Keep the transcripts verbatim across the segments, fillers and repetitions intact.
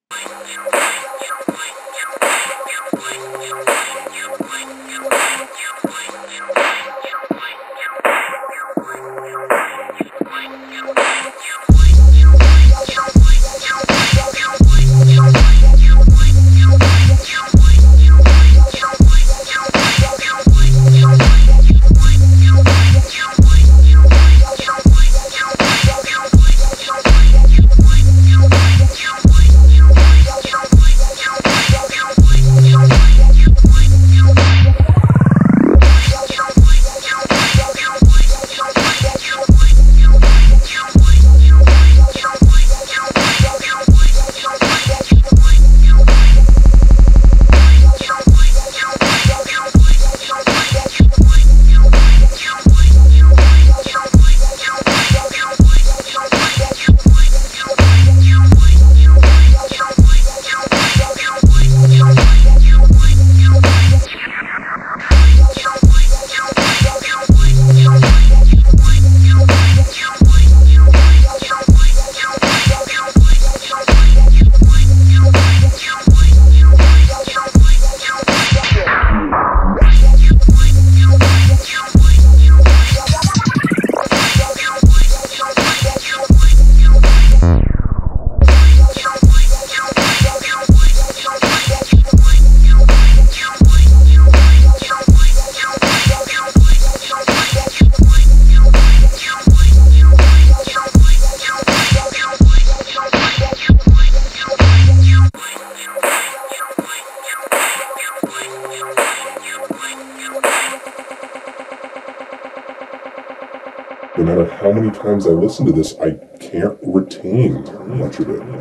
No matter how many times I listen to this, I can't retain much of it.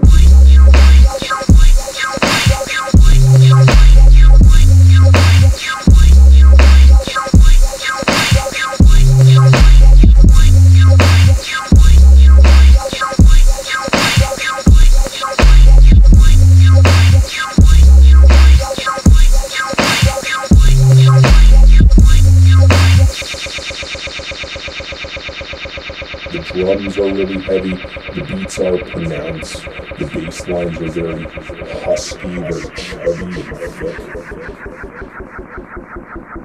The drums are really heavy, the beats are pronounced, the bass lines are very husky, very chubby and thick.